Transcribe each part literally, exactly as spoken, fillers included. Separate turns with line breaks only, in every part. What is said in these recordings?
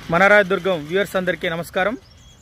మన రాయదుర్గం వ్యూవర్స్ అందరికీ నమస్కారం.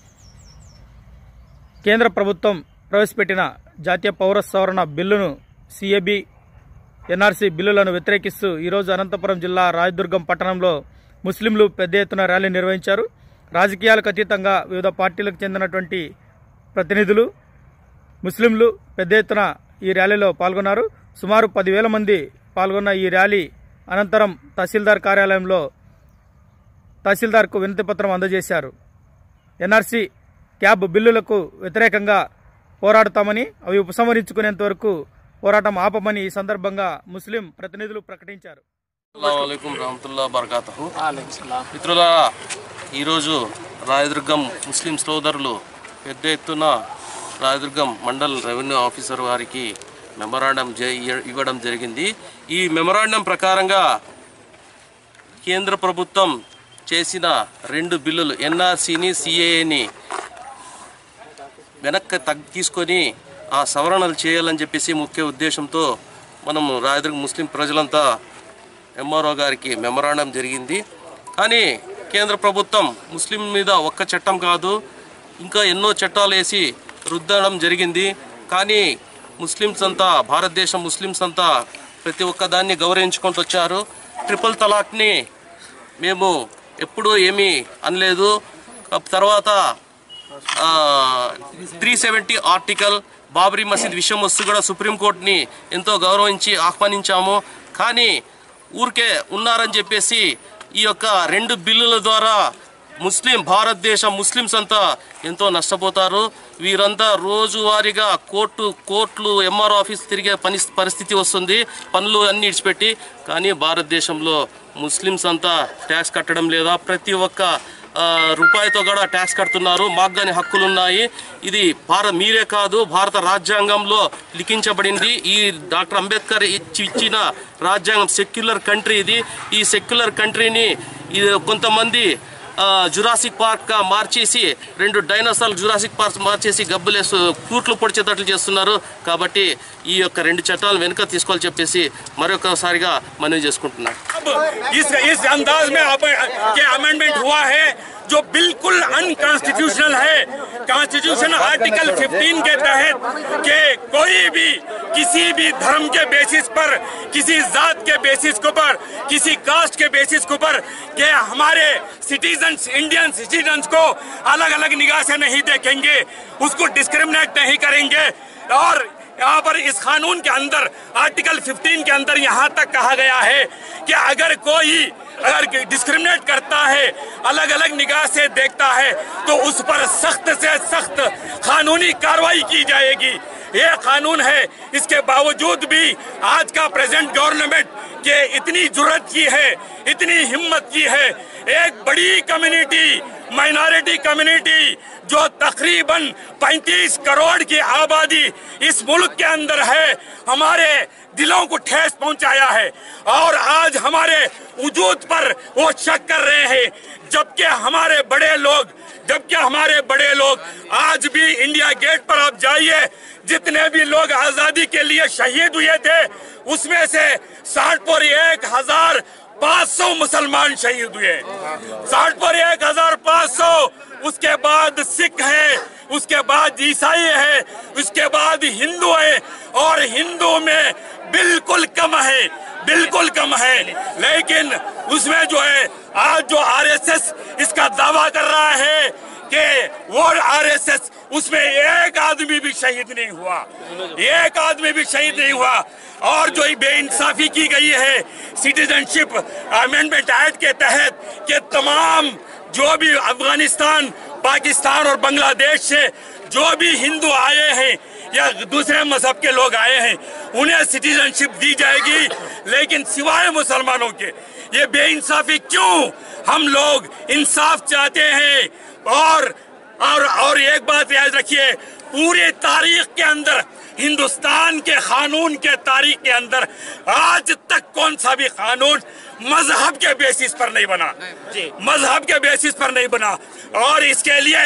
కేంద్ర ప్రభుత్వం ప్రవేశపెట్టిన జాతీయ పౌర సవరణ బిల్లును సిఏబి ఎన్ఆర్సీ బిల్లులను వ్యతిరేకిస్తూ ఈరోజు అనంతపురం జిల్లా రాయదుర్గం పట్టణంలో ముస్లింలు పెద్ద ఎత్తున ర్యాలీ నిర్వహించారు. రాజకీయాలకు అతీతంగా వివిధ పార్టీలకు చెందినటువంటి ప్రతినిధులు ముస్లింలు పెద్ద ఎత్తున ఈ ర్యాలీలో పాల్గొన్నారు. సుమారు పదివేల మంది పాల్గొన్న ఈ ర్యాలీ అనంతరం తహసీల్దార్ కార్యాలయంలో తహసీల్దార్కు వినతి పత్రం అందజేశారు. ఎన్ఆర్సీ క్యాబ్ బిల్లులకు వ్యతిరేకంగా పోరాడతామని, అవి ఉపసంహరించుకునేంత వరకు పోరాటం ఆపమని ఈ సందర్భంగా ముస్లిం ప్రతినిధులు ప్రకటించారు.
అస్సలాముఅలైకుం రహమతుల్లాహి వబరకాతుహు. మిత్రులారా, ఈరోజు రాయదుర్గం ముస్లిం సోదరులు పెద్ద ఎత్తున రాయదుర్గం మండల్ రెవెన్యూ ఆఫీసర్ వారికి మెమరాండం ఇవ్వడం జరిగింది. ఈ మెమరాండం ప్రకారంగా కేంద్ర ప్రభుత్వం చేసిన రెండు బిల్లులు ఎన్ఆర్సీని సిఏఏని వెనక్కి తగ్గి తీసుకొని ఆ సవరణలు చేయాలని చెప్పేసి ముఖ్య ఉద్దేశంతో మనం రాయదుర్గం ముస్లిం ప్రజలంతా ఎంఆర్ఓ గారికి మెమరాండం జరిగింది. కానీ కేంద్ర ప్రభుత్వం ముస్లిం మీద ఒక్క చట్టం కాదు, ఇంకా ఎన్నో చట్టాలు వేసి రుద్దడం జరిగింది. కానీ ముస్లిమ్స్ అంతా, భారతదేశం ముస్లిమ్స్ అంతా ప్రతి ఒక్కదాన్ని గౌరవించుకుంటూ వచ్చారు. ట్రిపుల్ తలాక్ని మేము ఎప్పుడూ ఏమీ అనలేదు. తర్వాత త్రీ సెవెంటీ ఆర్టికల్ బాబరీ మసీద్ విషయం వస్తూ కూడా సుప్రీంకోర్టుని ఎంతో గౌరవించి ఆహ్వానించాము. కానీ ఊరికే ఉన్నారని చెప్పేసి ఈ యొక్క రెండు బిల్లుల ద్వారా ముస్లిం భారతదేశం ముస్లిమ్స్ అంతా ఎంతో నష్టపోతారు. వీరంతా రోజువారీగా కోర్టు కోర్టులు ఎంఆర్ఓ ఆఫీస్ తిరిగే పని పరిస్థితి వస్తుంది, పనులు అన్ని ఇడిచిపెట్టి. కానీ భారతదేశంలో ముస్లిమ్స్ అంతా ట్యాక్స్ కట్టడం లేదా, ప్రతి ఒక్క రూపాయితో కూడా ట్యాక్స్ కడుతున్నారు. మాకు కానీ హక్కులు ఉన్నాయి. ఇది భారత మీరే కాదు, భారత రాజ్యాంగంలో లిఖించబడింది. ఈ డాక్టర్ అంబేద్కర్ ఇచ్చి ఇచ్చిన రాజ్యాంగం సెక్యులర్ కంట్రీ ఇది. ఈ సెక్యులర్ కంట్రీని కొంతమంది జురాసిక్ పార్క్ గా మార్చేసి, రెండు డైనోసార్లు జురాసిక్ పార్క్ మార్చేసి గబ్బులేసు కూట్లు పొడిచేటట్లు చేస్తున్నారు. కాబట్టి ఈ యొక్క రెండు చట్టాలు వెనుక తీసుకోవాలని చెప్పేసి మరొకసారిగా మనవి చేసుకుంటున్నాను.
जो बिल्कुल अनकॉन्स्टिट्यूशनल है. कॉन्स्टिट्यूशन आर्टिकल पंद्रह के तहत कि कोई भी किसी भी धर्म के बेसिस पर, किसी जात के बेसिस के ऊपर, किसी कास्ट के बेसिस के ऊपर कि हमारे सिटीजन्स, इंडियन सिटीजन्स को अलग अलग निगाह से नहीं देखेंगे, उसको डिस्क्रिमिनेट नहीं करेंगे. और यहाँ पर इस कानून के अंदर आर्टिकल पंद्रह के अंदर यहाँ तक कहा गया है कि अगर कोई अगर डिस्क्रिमिनेट करता है, अलग अलग निगाह से देखता है, तो उस पर सख्त से सख्त कानूनी कार्रवाई की जाएगी. ये कानून है. इसके बावजूद भी आज का प्रेजेंट गवर्नमेंट के इतनी जुर्रत की है, इतनी हिम्मत की है. एक बड़ी कम्युनिटी, माइनॉरिटी कम्युनिटी जो तकरीबन पैंतीस करोड़ की आबादी इस मुल्क के अंदर है, हमारे दिलों को ठेस पहुंचाया है. और आज हमारे वजूद पर वो शक कर रहे हैं. जबकि हमारे बड़े लोग जबकि हमारे बड़े लोग आज भी इंडिया गेट पर आप जाइए, जितने भी लोग आजादी के लिए शहीद हुए थे, उसमें से साठ पर एक हजार पाँच सौ मुसलमान शहीद हुए. साठ पर एक हजार पाँच सौ. उसके बाद सिख है, उसके बाद ईसाई है, उसके बाद हिंदू है. और हिंदू में बिल्कुल कम है, बिल्कुल कम है. लेकिन उसमें जो है आज जो आरएसएस इसका दावा कर रहा है कि वो आरएसएस, उसमें एक आदमी भी शहीद नहीं हुआ, एक आदमी भी शहीद नहीं हुआ. और जो बेइंसाफी की गई है सिटीजनशिप अमेंडमेंट एक्ट के तहत कि तमाम जो भी अफगानिस्तान, पाकिस्तान और बांग्लादेश से जो भी हिंदू आए हैं या दूसरे मजहब के लोग आए हैं, उन्हें सिटीजनशिप दी जाएगी, लेकिन सिवाय मुसलमानों के. ये बेइंसाफी क्यों? हम लोग इंसाफ चाहते हैं. और और और एक बात याद रखिए, पूरी तारीख के अंदर, हिंदुस्तान के कानून के तारीख के अंदर आज तक कौन सा भी कानून मजहब के बेसिस पर नहीं बना, मजहब के बेसिस पर नहीं बना. और इसके लिए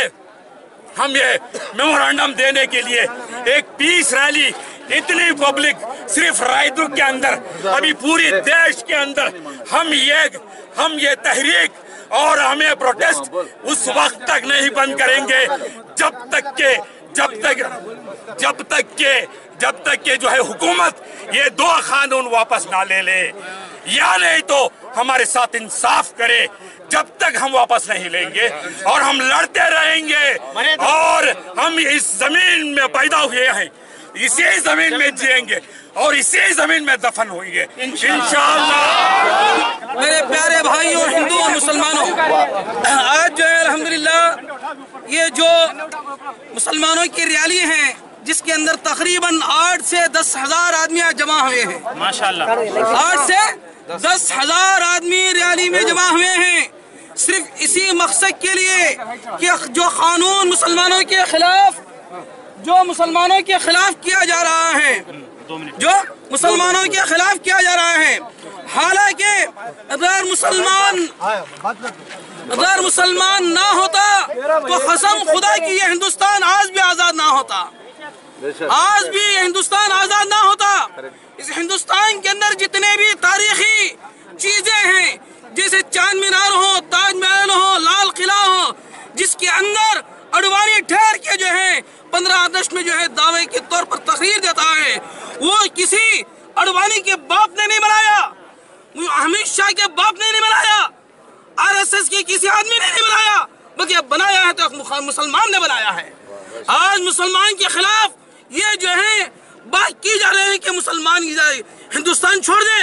हम ये मेमोरेंडम देने के लिए एक पीस रैली, इतनी पब्लिक सिर्फ रायदुर्ग के अंदर, अभी पूरी देश के अंदर हम ये हम ये तहरीक और हमें प्रोटेस्ट उस वक्त तक नहीं बंद करेंगे जब तक के जब तक जब तक के जब तक के जो है हुकूमत ये दो कानून वापस ना ले ले, या नहीं तो हमारे साथ इंसाफ करे। जब तक हम वापस नहीं लेंगे और हम लड़ते रहेंगे, और हम इस जमीन में पैदा हुए हैं, इसी जमीन में जिएंगे और इसी जमीन में दफन होंगे इंशाअल्लाह।
मेरे प्यारे भाइयों, हिंदू और मुसलमानों, आज जो है अल्हम्दुलिल्लाह ये जो मुसलमानों की रैली है जिसके अंदर तकरीबन आठ से दस हजार आदमी जमा हुए हैं, माशाल्लाह आठ से दस हजार आदमी रैली में जमा हुए हैं, सिर्फ इसी मकसद के लिए कि जो कानून मुसलमानों के खिलाफ जो मुसलमानों के खिलाफ किया जा रहा है जो मुसलमानों के खिलाफ किया जा रहा है हालांकि अगर मुसलमान अगर मुसलमान ना होता तो कसम खुदा की ये हिंदुस्तान आज भी आजाद ना होता, आज भी ये हिंदुस्तान आजाद ना होता। इस हिंदुस्तान के अंदर जितने भी तारीखी चीजें हैं, जैसे चांद मीनार हो, ताजमहल हो, लाल किला हो, जिसके अंदर अडवाणी ठहर के जो है पंद्रह अगस्त में जो है दावे के तौर पर तकरीर देता है, वो किसी अडवाणी के बाप ने नहीं बनाया, अमित शाह के बाप ने नहीं बनाया, आरएसएस के किसी आदमी ने नहीं बनाया, बल्कि बनाया है तो मुसलमान ने बनाया है। आज मुसलमान के खिलाफ ये जो है बात की जा रही है कि मुसलमान हिंदुस्तान छोड़ दे।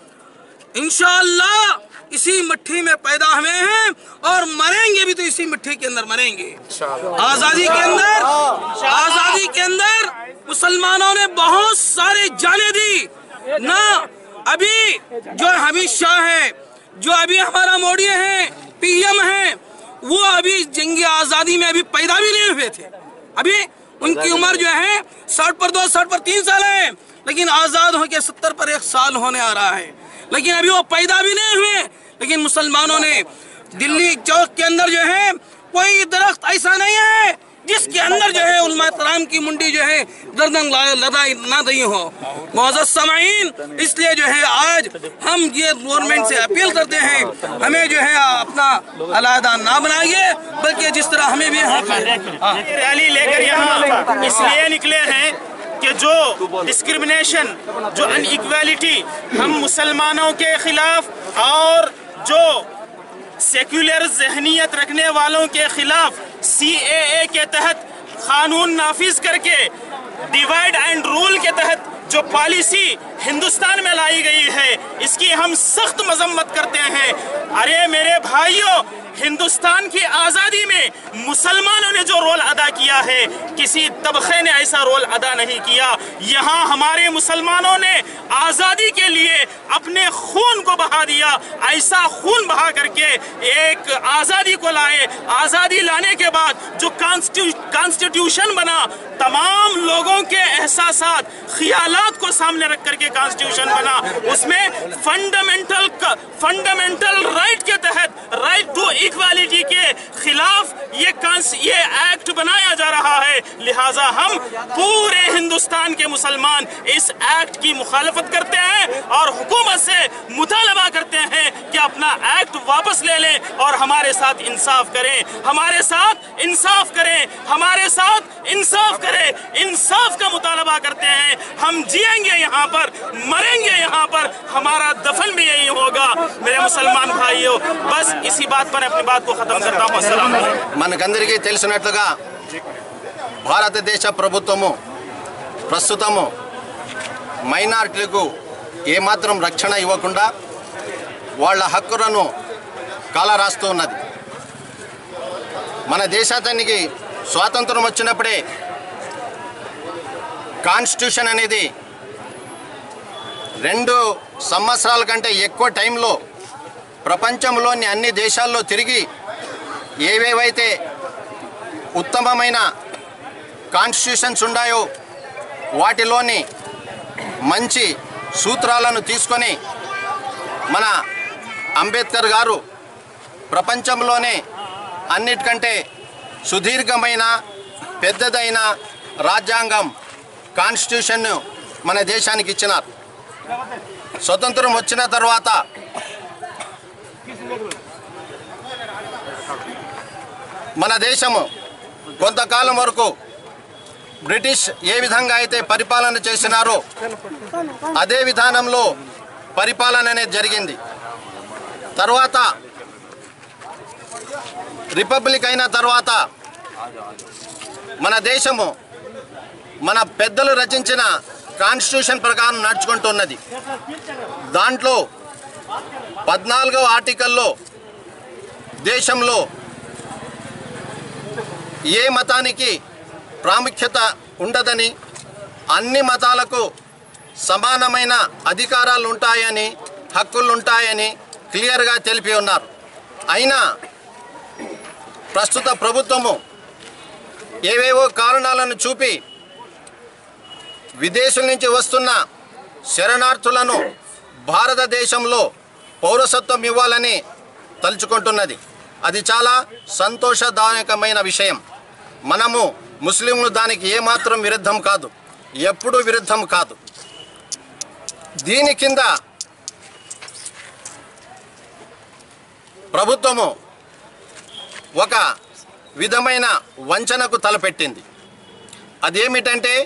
इंशाअल्लाह इसी मिट्टी में पैदा हुए हैं और मरेंगे भी तो इसी मिट्टी के अंदर मरेंगे। आजादी के अंदर आजादी के अंदर मुसलमानों ने बहुत सारे जाने दी ना। अभी जो अमित शाह है, जो अभी हमारा मोदी है, पीएम है, वो अभी जंगी आजादी में अभी पैदा भी नहीं हुए थे। अभी उनकी उम्र जो है साठ पर दो साठ पर तीन साल है, लेकिन आजाद होकर सत्तर पर एक साल होने आ रहा है, लेकिन अभी वो पैदा भी नहीं हुए। लेकिन मुसलमानों ने दिल्ली चौक के अंदर जो है कोई दरख्त ऐसा नहीं है जिसके अंदर जो है उलमा कराम की मुंडी जो है गर्दन लदा ना दी हो। मुअज़्ज़ज़ सामईन, इसलिए जो है आज हम ये गवर्नमेंट से अपील करते हैं, हमें जो है अपना अलहदा ना बनाइए, बल्कि जिस तरह हमें भी
रैली लेकर यहाँ इसलिए निकले हैं कि जो डिस्क्रिमिनेशन, जो अनइक्वालिटी हम मुसलमानों के खिलाफ और जो सेक्युलर जहनियत रखने वालों के खिलाफ सी ए ए के तहत कानून नाफिज करके डिवाइड एंड रूल के तहत जो पॉलिसी हिंदुस्तान में लाई गई है, इसकी हम सख्त मजम्मत करते हैं। अरे मेरे भाइयों, हिंदुस्तान की आज़ादी में मुसलमानों ने जो रोल अदा किया है, किसी तबके ने ऐसा रोल अदा नहीं किया। यहाँ हमारे मुसलमानों ने आज़ादी के लिए अपने खून को बहा दिया, ऐसा खून बहा करके एक आज़ादी को लाए। आज़ादी लाने के बाद जो कॉन्स्टिट्यूशन बना, तमाम लोगों के एहसासात, ख्यालात को सामने रख करके कॉन्स्टिट्यूशन बना। उसमें फंडामेंटल फंडामेंटल राइट के तहत, राइट टू इक्वालिटी के खिलाफ ये ये एक्ट बनाया जा रहा है। लिहाजा हम पूरे हिंदुस्तान के मुसलमान इस एक्ट की मुखालफत करते हैं और हुकूमत से मुतालबा करते हैं कि अपना एक्ट वापस ले लें और हमारे साथ इंसाफ करें, हमारे साथ इंसाफ करें, हमारे साथ इंसाफ करें। इंसाफ का मुतालबा करते हैं। हम जिएंगे यहाँ पर, मरेंगे यहाँ पर, हमारा दफन भी यही होगा। मेरे मुसलमान भाइयों, बस इसी बात पर अपनी बात को खत्म करता हूँ। अस्सलाम वालेकुम।
మనకందరికీ తెలిసినట్లుగా భారతదేశ ప్రభుత్వము ప్రస్తుతము మైనారిటీలకు ఏమాత్రం రక్షణ ఇవ్వకుండా వాళ్ళ హక్కులను కాలరాస్తూ ఉన్నది. మన దేశానికి స్వాతంత్రం వచ్చినప్పుడే కాన్స్టిట్యూషన్ అనేది రెండు సంవత్సరాల కంటే ఎక్కువ టైంలో ప్రపంచంలోని అన్ని దేశాల్లో తిరిగి ఏవేవైతే ఉత్తమమైన కాన్స్టిట్యూషన్స్ ఉన్నాయో వాటిలోని మంచి సూత్రాలను తీసుకొని మన అంబేద్కర్ గారు ప్రపంచంలోనే అన్నిటికంటే సుదీర్ఘమైన పెద్దదైన రాజ్యాంగం కాన్స్టిట్యూషన్ను మన దేశానికి ఇచ్చినారు. స్వతంత్రం వచ్చిన తర్వాత మన దేశము కొంతకాలం వరకు బ్రిటిష్ ఏ విధంగా అయితే పరిపాలన చేసినారో అదే విధానంలో పరిపాలన అనేది జరిగింది. తర్వాత రిపబ్లిక్ అయిన తర్వాత మన దేశము మన పెద్దలు రచించిన కాన్స్టిట్యూషన్ ప్రకారం నడుచుకుంటున్నది. దాంట్లో పద్నాలుగవ ఆర్టికల్లో దేశంలో ఏ మతానికి ప్రాముఖ్యత ఉండదని, అన్ని మతాలకు సమానమైన అధికారాలు ఉంటాయని, హక్కులు ఉంటాయని క్లియర్గా తెలిపి ఉన్నారు. అయినా ప్రస్తుత ప్రభుత్వము ఏవేవో కారణాలను చూపి విదేశం నుంచి వస్తున్న శరణార్థులను భారతదేశంలో పౌరసత్వం ఇవ్వాలని తలుచుకుంటున్నది. అది చాలా సంతోషదాయకమైన విషయం. మనము ముస్లింలు దానికి ఏమాత్రం విరుద్ధం కాదు, ఎప్పుడూ విరుద్ధం కాదు. దీని కింద ప్రభుత్వము ఒక విధమైన వంచనకు తలపెట్టింది. అదేమిటంటే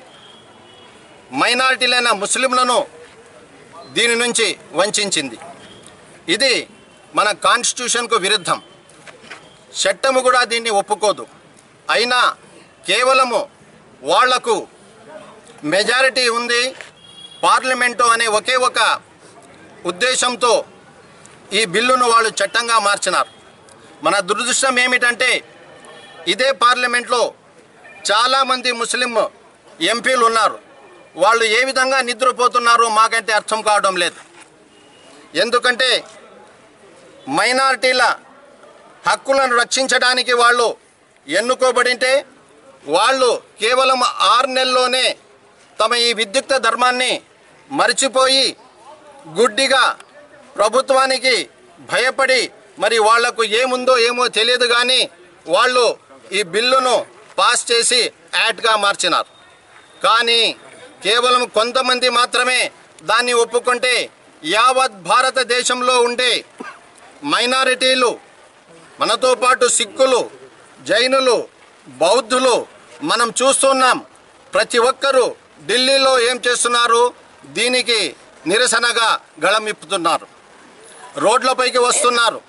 మైనారిటీలైన ముస్లింలను దీని నుంచి వంచింది. ఇది మన కాన్స్టిట్యూషన్కు విరుద్ధం. చట్టము కూడా దీన్ని ఒప్పుకోదు. అయినా కేవలము వాళ్లకు మెజారిటీ ఉంది పార్లమెంటు అనే ఒకే ఒక ఉద్దేశంతో ఈ బిల్లును వాళ్ళు చట్టంగా మార్చినారు. మన దురదృష్టం ఏమిటంటే ఇదే పార్లమెంట్లో చాలామంది ముస్లిం ఎంపీలు ఉన్నారు. వాళ్ళు ఏ విధంగా నిద్రపోతున్నారో మాకైతే అర్థం కావడం లేదు. ఎందుకంటే మైనారిటీల హక్కులను రక్షించడానికి వాళ్ళు ఎన్నుకోబడింటే వాళ్ళు కేవలం ఆరు నెలల్లోనే తమ ఈ విద్యుక్త ధర్మాన్ని మర్చిపోయి గుడ్డిగా ప్రభుత్వానికి భయపడి మరి వాళ్లకు ఏముందో ఏమో తెలియదు కానీ వాళ్ళు ఈ బిల్లును పాస్ చేసి యాక్ట్గా మార్చినారు. కానీ కేవలం కొంతమంది మాత్రమే దాన్ని ఒప్పుకుంటే యావత్ భారతదేశంలో ఉండే మైనారిటీలు, మనతో పాటు సిక్కులు, జైనులు, బౌద్ధులు మనం చూస్తున్నాం. ప్రతి ఒక్కరూ ఢిల్లీలో ఏం చేస్తున్నారు? దీనికి నిరసనగా గళమిప్పుతున్నారు, రోడ్లపైకి వస్తున్నారు.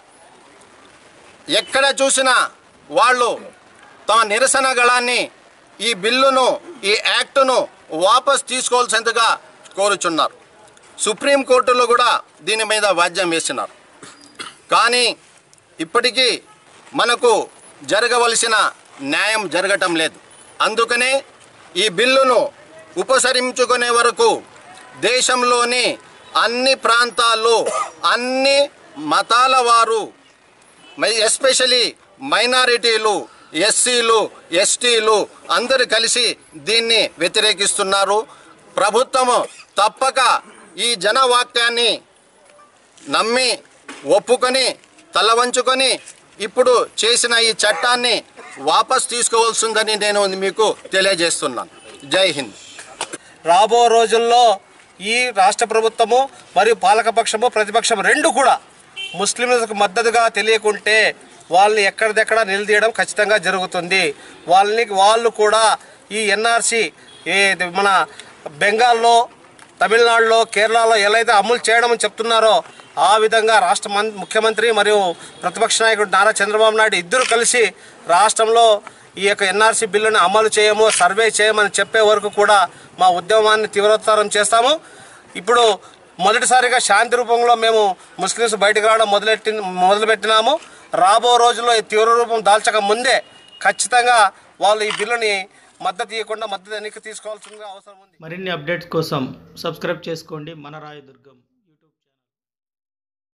ఎక్కడ చూసినా వాళ్ళు తమ నిరసన గళాన్ని, ఈ బిల్లును, ఈ యాక్టును వాపస్ తీసుకోవాల్సిందిగా కోరుచున్నారు. సుప్రీంకోర్టులో కూడా దీని మీద వాద్యం వేసినారు. కానీ ఇప్పటికీ మనకు జరగవలసిన న్యాయం జరగటం లేదు. అందుకనే ఈ బిల్లును ఉపసంహరించుకునే వరకు దేశంలోని అన్ని ప్రాంతాల్లో అన్ని మతాల వారు, ఎస్పెషలీ మైనారిటీలు, ఎస్సీలు, ఎస్టీలు అందరూ కలిసి దీన్ని వ్యతిరేకిస్తున్నారు. ప్రభుత్వము తప్పక ఈ జనవాక్యాన్ని నమ్మి ఒప్పుకొని తలవంచుకొని ఇప్పుడు చేసిన ఈ చట్టాన్ని వాపస్ తీసుకోవాల్సిందని నేను మీకు తెలియజేస్తున్నాను. జై హింద్.
రాబో రోజుల్లో ఈ రాష్ట్ర ప్రభుత్వము మరియు పాలకపక్షము ప్రతిపక్షం రెండు కూడా ముస్లింలకు మద్దతుగా తెలియకుంటే వాళ్ళని ఎక్కడిదెక్కడ నిలదీయడం ఖచ్చితంగా జరుగుతుంది. వాళ్ళని వాళ్ళు కూడా ఈ ఎన్ఆర్సీ మన బెంగాల్లో, తమిళనాడులో, కేరళలో ఎలా అయితే అమలు చేయడం చెప్తున్నారో ఆ విధంగా రాష్ట్ర ముఖ్యమంత్రి మరియు ప్రతిపక్ష నాయకుడు నారా చంద్రబాబు నాయుడు ఇద్దరు కలిసి రాష్ట్రంలో ఈ యొక్క ఎన్ఆర్సీ బిల్లును అమలు చేయము, సర్వే చేయమని చెప్పే వరకు కూడా మా ఉద్యమాన్ని తీవ్రతరం చేస్తాము. ఇప్పుడు మొదటిసారిగా శాంతి రూపంలో మేము ముస్లిమ్స్ బయటకు రావడం మొదలెట్టి మొదలుపెట్టినాము. రాబో రోజుల్లో ఈ తీవ్ర రూపం దాల్చక ముందే ఖచ్చితంగా వాళ్ళు ఈ బిల్లుని మద్దతు ఇవ్వకుండా మద్దతు ఎన్నిక తీసుకోవాల్సిన అవసరం ఉంది.
మరిన్ని అప్డేట్స్ కోసం సబ్స్క్రైబ్ చేసుకోండి మన రాయదుర్గం.